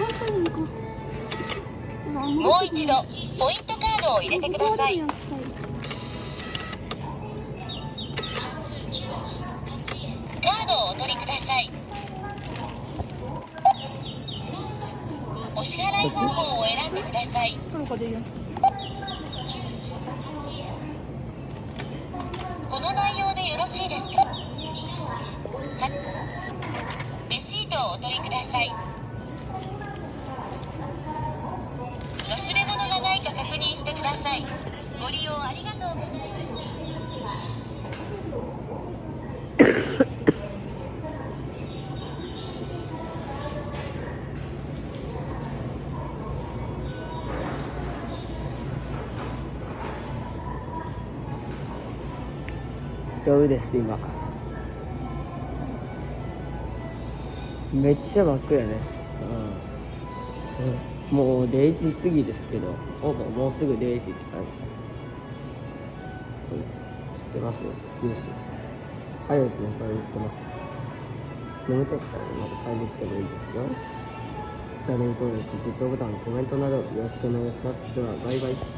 もう一度ポイントカードを入れてください。カードをお取りください。お支払い方法を選んでください。この内容でよろしいですか？レシートをお取りください。忘れ物がないか確認してください。ご利用ありがとうございます。 夜です今。めっちゃ真っ暗ね。もう0時過ぎですけど、もうすぐ0時って感じ。知ってます？ジュース。ハイオツのこれ売ってます。飲みとったらまた買いに来てもいいですよ。チャンネル登録、グッドボタン、コメントなどよろしくお願いします。では、バイバイ。